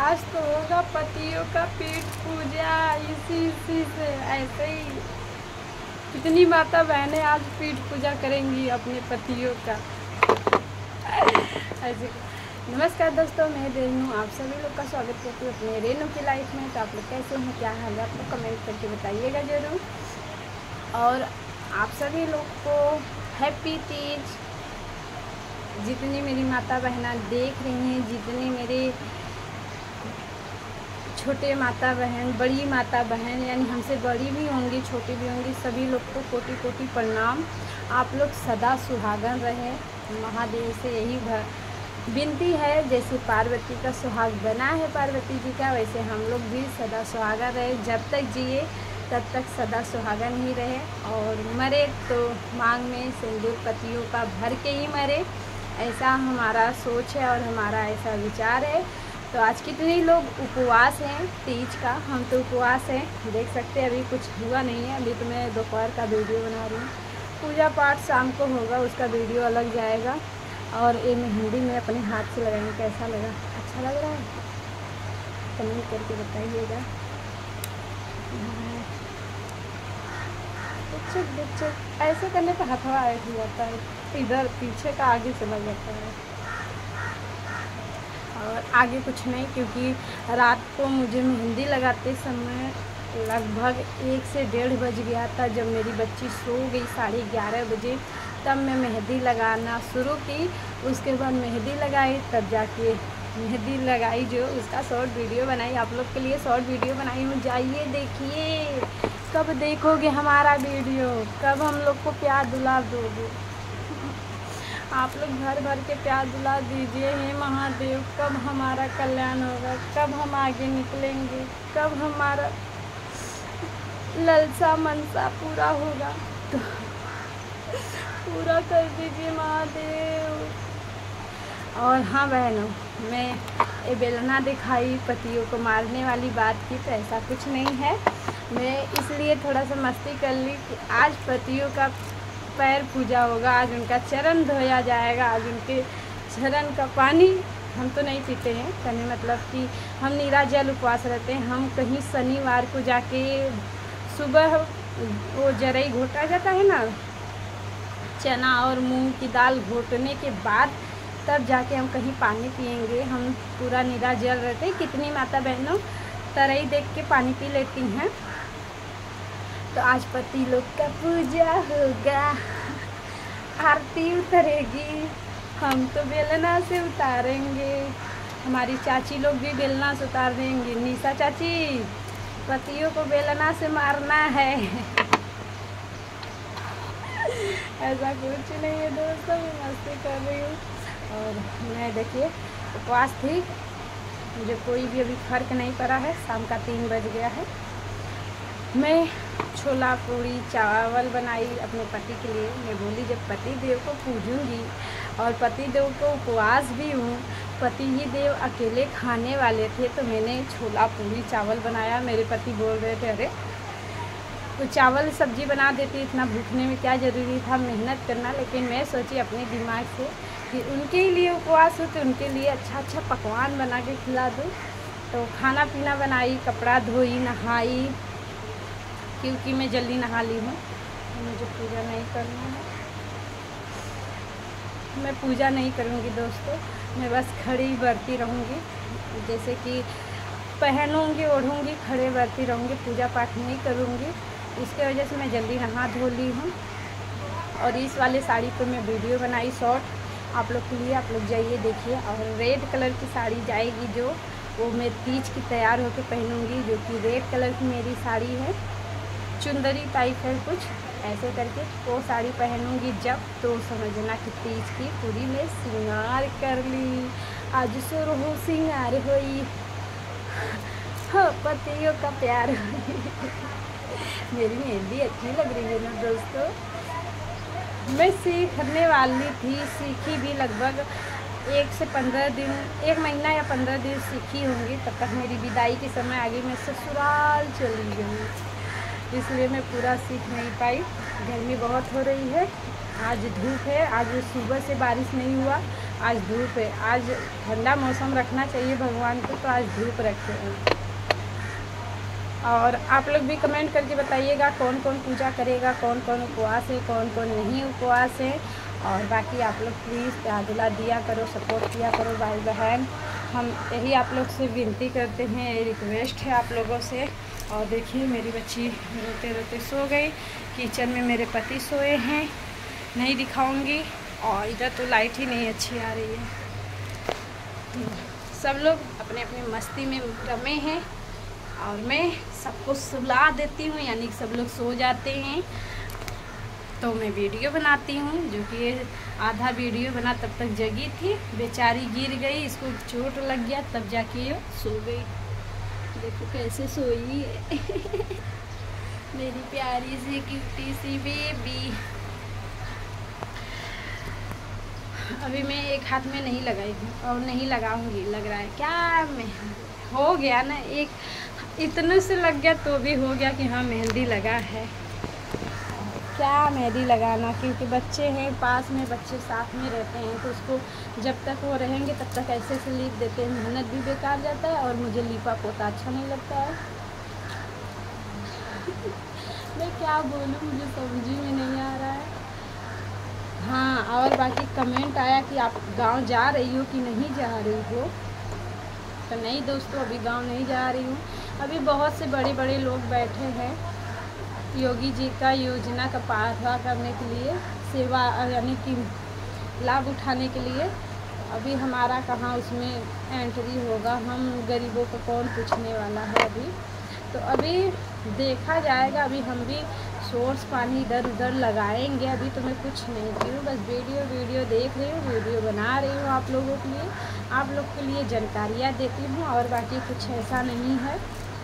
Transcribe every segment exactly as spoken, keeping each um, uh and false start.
आज तो होगा पतियों का पेट पूजा। इसी इसी से ऐसे ही कितनी माता बहनें आज पेट पूजा करेंगी अपने पतियों का। ऐसे नमस्कार दोस्तों, मैं रेनू आप सभी लोग का स्वागत करती हूँ अपने रेनू की लाइफ में। तो आप लोग कैसे हैं, क्या हाल है, आपको कमेंट करके बताइएगा ज़रूर। और आप सभी लोग को हैप्पी तीज। जितनी मेरी माता बहना देख रही हैं, जितनी मेरे छोटे माता बहन, बड़ी माता बहन, यानी हमसे बड़ी भी होंगी, छोटी भी होंगी, सभी लोग को कोटि कोटि प्रणाम। आप लोग सदा सुहागन रहे। महादेव से यही विनती है, जैसे पार्वती का सुहाग बना है पार्वती जी का, वैसे हम लोग भी सदा सुहागन रहे। जब तक जिए तब तक सदा सुहागन ही रहे, और मरे तो मांग में सिंदूर पतियों का भर के ही मरे। ऐसा हमारा सोच है और हमारा ऐसा विचार है। तो आज कितने लोग उपवास हैं तीज का, हम तो उपवास हैं। देख सकते हैं अभी कुछ हुआ नहीं है, अभी तो मैं दोपहर का वीडियो बना रही हूँ। पूजा पाठ शाम को होगा, उसका वीडियो अलग जाएगा। और ये मेहंदी में अपने हाथ से लगाएंगे। कैसा लगा, अच्छा लग रहा है? कमेंट करके बताइएगा। ऐसे करने पर हथवा ऐड हो जाता है, इधर पीछे का आगे चला जाता है। और आगे कुछ नहीं, क्योंकि रात को मुझे मेहंदी लगाते समय लगभग एक से डेढ़ बज गया था। जब मेरी बच्ची सो गई साढ़े ग्यारह बजे, तब मैं मेहंदी लगाना शुरू की। उसके बाद मेहंदी लगाई, तब जाके मेहंदी लगाई जो उसका शॉर्ट वीडियो बनाई, आप लोग के लिए शॉर्ट वीडियो बनाई हूँ। जाइए देखिए। कब देखोगे हमारा वीडियो, कब हम लोग को प्यार दुलार दोगे? आप लोग भर भर के प्यार दुला दीजिए। हे महादेव, कब हमारा कल्याण होगा, कब हम आगे निकलेंगे, कब हमारा ललसा मनसा पूरा होगा, तो पूरा कर दीजिए महादेव। और हाँ बहनों, मैं ये बेलना दिखाई पतियों को मारने वाली बात की, तो ऐसा कुछ नहीं है। मैं इसलिए थोड़ा सा मस्ती कर ली कि आज पतियों का पैर पूजा होगा, आज उनका चरण धोया जाएगा। आज उनके चरण का पानी हम तो नहीं पीते हैं, कहने मतलब कि हम नीरा जल उपवास रहते हैं। हम कहीं शनिवार को जाके सुबह वो जरई घोटा जाता है ना, चना और मूंग की दाल घोटने के बाद तब जाके हम कहीं पानी पिएंगे। हम पूरा नीरा जल रहते हैं। कितनी माता बहनों तरई देख के पानी पी लेती हैं। तो आज पति लोग का पूजा होगा, आरती उतरेगी, हम तो बेलना से उतारेंगे। हमारी चाची लोग भी बेलना से उतार देंगे। निशा चाची, पतियों को बेलना से मारना है। ऐसा कुछ नहीं है दोस्तों, मैं मस्ती कर रही हूँ। और मैं देखिए उपवास थी, मुझे कोई भी अभी फर्क नहीं पड़ा है। शाम का तीन बज गया है। मैं छोला पूड़ी चावल बनाई अपने पति के लिए। मैं बोली जब पति देव को पूजूंगी, और पति देव को उपवास भी हूँ, पति ही देव अकेले खाने वाले थे, तो मैंने छोला पूड़ी चावल बनाया। मेरे पति बोल रहे थे अरे तो चावल सब्जी बना देती, इतना भूखने में क्या ज़रूरी था मेहनत करना। लेकिन मैं सोची अपने दिमाग से कि उनके लिए उपवास हो, तो उनके लिए अच्छा अच्छा पकवान बना के खिला दूँ। तो खाना पीना बनाई, कपड़ा धोई, नहाई, क्योंकि मैं जल्दी नहा ली हूँ, मुझे पूजा नहीं करना है। मैं पूजा नहीं करूँगी दोस्तों, मैं बस खड़ी बरती रहूँगी। जैसे कि पहनूँगी, ओढ़ूँगी, खड़े बरती रहूँगी, पूजा पाठ नहीं करूँगी। इसके वजह से मैं जल्दी नहा धो ली हूँ। और इस वाले साड़ी पर मैं वीडियो बनाई शॉर्ट आप लोग के लिए, आप लोग जाइए देखिए। और रेड कलर की साड़ी जाएगी जो, वो मैं तीज की तैयार होकर पहनूँगी, जो कि रेड कलर की मेरी साड़ी है, चुंदरी टाइप है कुछ ऐसे करके। वो साड़ी पहनूंगी जब, तो समझना कि तीज की पूरी मैं श्रृंगार कर ली। आज सुरहु श्रृंगार होई, हाँ पतियों का प्यार होई। मेरी मेहंदी अच्छी लग रही है ना दोस्तों। मैं सीखने वाली थी, सीखी भी लगभग एक से पंद्रह दिन, एक महीना या पंद्रह दिन सीखी होंगी। तब तक मेरी विदाई के समय आगे मैं ससुराल चली गई, इसलिए मैं पूरा सीख नहीं पाई। गर्मी बहुत हो रही है, आज धूप है, आज सुबह से बारिश नहीं हुआ, आज धूप है, आज ठंडा मौसम रखना चाहिए भगवान को, तो आज धूप रखे हैं। और आप लोग भी कमेंट करके बताइएगा कौन कौन पूजा करेगा, कौन कौन उपवास है, कौन कौन नहीं उपवास है। और बाकी आप लोग प्लीज़ प्यार दुला दिया करो, सपोर्ट किया करो भाई बहन। हम यही आप लोग से विनती करते हैं, ये रिक्वेस्ट है आप लोगों से। और देखिए मेरी बच्ची रोते रोते सो गई, किचन में मेरे पति सोए हैं, नहीं दिखाऊंगी। और इधर तो लाइट ही नहीं अच्छी आ रही है। सब लोग अपने अपने मस्ती में रमे हैं और मैं सबको सुला देती हूँ, यानी कि सब लोग सो जाते हैं तो मैं वीडियो बनाती हूँ। जो कि ये आधा वीडियो बना तब तक जगी थी, बेचारी गिर गई, इसको चोट लग गया, तब जाके ये सो गई। देखो कैसे सोई है मेरी प्यारी सी क्यूटी सी बेबी। अभी मैं एक हाथ में नहीं लगाई हूँ और नहीं लगाऊंगी, लग रहा है क्या मैं हो गया ना, एक इतने से लग गया तो भी हो गया कि हाँ मेहंदी लगा है। क्या मेहंदी लगाना, क्योंकि बच्चे हैं पास में, बच्चे साथ में रहते हैं तो उसको जब तक वो रहेंगे तब तक ऐसे से लिप देते हैं, मेहनत भी बेकार जाता है और मुझे लिपा पोता अच्छा नहीं लगता है मैं क्या बोलूँ, मुझे समझ में नहीं आ रहा है। हाँ, और बाकी कमेंट आया कि आप गांव जा रही हो कि नहीं जा रही हो, तो नहीं दोस्तों अभी गांव नहीं जा रही हूँ। अभी बहुत से बड़े बड़े लोग बैठे हैं योगी जी का योजना का पाठा करने के लिए, सेवा यानी कि लाभ उठाने के लिए। अभी हमारा कहाँ उसमें एंट्री होगा, हम गरीबों को कौन पूछने वाला है अभी। तो अभी देखा जाएगा, अभी हम भी सोर्स पानी इधर उधर लगाएंगे। अभी तो मैं कुछ नहीं की हूँ, बस वीडियो वीडियो देख रही हूँ, वीडियो बना रही हूँ आप लोगों के लिए, आप लोग के लिए जानकारियाँ देती हूँ। और बाकी कुछ ऐसा नहीं है,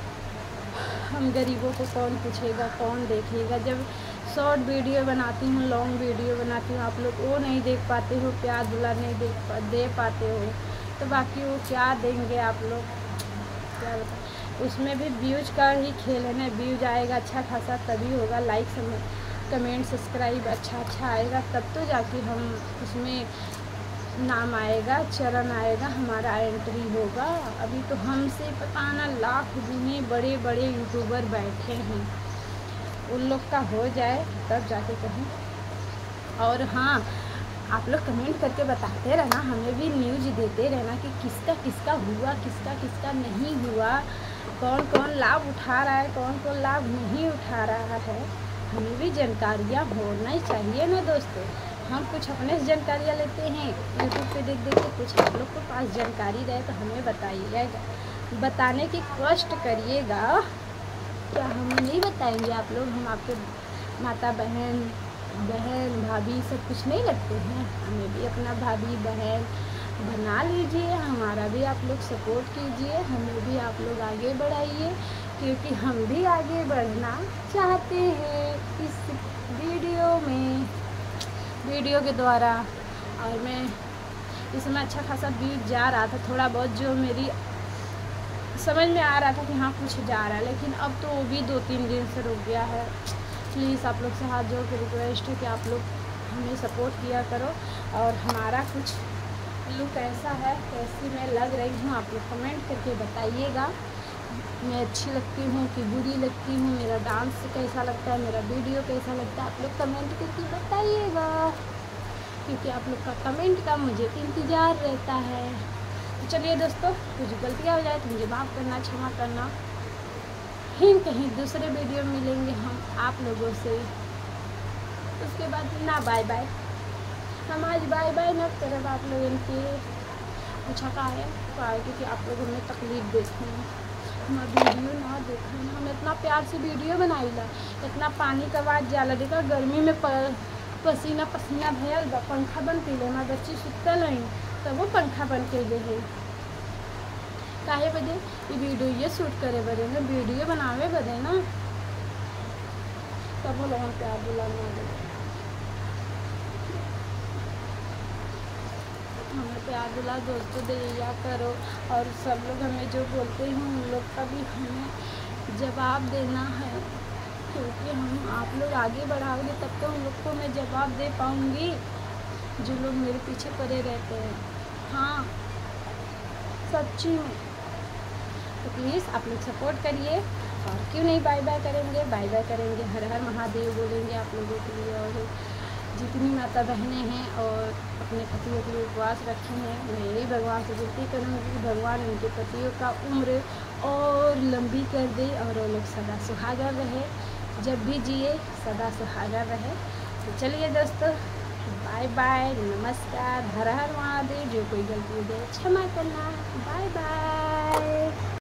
हम गरीबों को कौन पूछेगा, कौन देखेगा। जब शॉर्ट वीडियो बनाती हूँ, लॉन्ग वीडियो बनाती हूँ, आप लोग वो नहीं देख पाते हो, प्यार दुला नहीं देख पा दे पाते हो, तो बाकी वो क्या देंगे आप लोग, क्या बता। उसमें भी व्यूज का ही खेल है ना, व्यूज आएगा अच्छा खासा तभी होगा, लाइक कमेंट सब्सक्राइब अच्छा अच्छा आएगा तब तो जाके हम उसमें नाम आएगा, चरण आएगा, हमारा एंट्री होगा। अभी तो हमसे पता ना लाख दुनिया बड़े बड़े यूट्यूबर बैठे हैं, उन लोग का हो जाए तब जाके कहीं। और हाँ, आप लोग कमेंट करके बताते रहना, हमें भी न्यूज़ देते रहना कि किसका किसका हुआ, किसका किसका नहीं हुआ, कौन कौन लाभ उठा रहा है, कौन कौन लाभ नहीं उठा रहा है। हमें भी जानकारियाँ होना ही चाहिए ना दोस्तों। हम कुछ अपने से जानकारियाँ लेते हैं यूट्यूब पे देख देख के, कुछ आप लोग के पास जानकारी रहे तो हमें बताइएगा, बताने की कष्ट करिएगा। क्या हम नहीं बताएंगे आप लोग, हम आपके माता बहन बहन भाभी सब कुछ नहीं लगते हैं, हमें भी अपना भाभी बहन बना लीजिए, हमारा भी आप लोग सपोर्ट कीजिए, हमें भी आप लोग आगे बढ़ाइए, क्योंकि हम भी आगे बढ़ना चाहते हैं इस वीडियो में वीडियो के द्वारा। और मैं इसमें अच्छा खासा व्यूज जा रहा था, थोड़ा बहुत जो मेरी समझ में आ रहा था कि हाँ कुछ जा रहा है, लेकिन अब तो वो भी दो तीन दिन से रुक गया है। प्लीज़ आप लोग से हाथ जोड़ के रिक्वेस्ट है कि आप लोग हमें सपोर्ट किया करो। और हमारा कुछ लुक ऐसा है, कैसी मैं लग रही हूँ आप लोग कमेंट करके बताइएगा। मैं अच्छी लगती हूँ कि बुरी लगती हूँ, मेरा डांस कैसा लगता है, मेरा वीडियो कैसा लगता है, आप लोग कमेंट करके बताइएगा, क्योंकि आप लोग का कमेंट का मुझे इंतज़ार रहता है। तो चलिए दोस्तों, कुछ गलतियाँ हो जाए तो मुझे माफ़ करना, क्षमा करना। फिर कहीं दूसरे वीडियो मिलेंगे हम आप लोगों से, उसके बाद ना बाय बाय, हम आज बाय बाय न करें आप लोगों के अच्छा का है क्योंकि आप लोग हमें तकलीफ देते हैं, हम वीडियो ना देखें। हम इतना प्यार से वीडियो बनाईला, इतना पानी का आवाज़ जाला, देखा गर्मी में प, पसीना पसीना भयल बा, पंखा बंद कर ले, हमारे बच्ची सुतल नहीं तब वो पंखा बंद कर ले है। काहे बदे ये वीडियो ये शूट करे बदे ना, वीडियो बनावे बदे ना, तब वो लोगों प्यार बुलाना दे, हमें प्यार दिला दोस्तों दिया करो। और सब लोग हमें जो बोलते हैं उन लोग का भी हमें जवाब देना है, क्योंकि हम आप लोग आगे बढ़ाओगे तब तो उन लोग को मैं जवाब दे पाऊँगी। जो लोग मेरे पीछे पड़े रहते हैं। हाँ सच्ची में, तो प्लीज़ आप लोग सपोर्ट करिए। और क्यों नहीं बाय बाय करेंगे, बाय बाय करेंगे, हर हर महादेव बोलेंगे आप लोगों के लिए। और जितनी माता बहनें हैं और अपने पतियों के लिए उपवास रखे हैं, मैं यही भगवान से विनती करूँगी कि भगवान उनके पतियों का उम्र और लंबी कर दे और वो लोग सदा सुहागा रहे, जब भी जिए सदा सुहागा रहे। तो चलिए दोस्तों, बाय बाय, नमस्कार, हर हर महादेव। जो कोई गलती हो जाए क्षमा करना, बाय बाय।